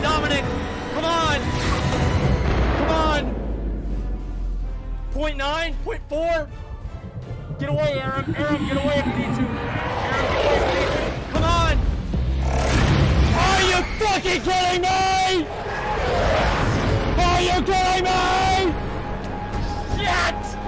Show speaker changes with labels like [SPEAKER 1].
[SPEAKER 1] Dominic! Come on! Come on! 0.9? 0.4? Get away, Aram! Aram, get away if you need to! Aram, get away if you need to! Come on! Are you fucking kidding me? Are you kidding me? Shit!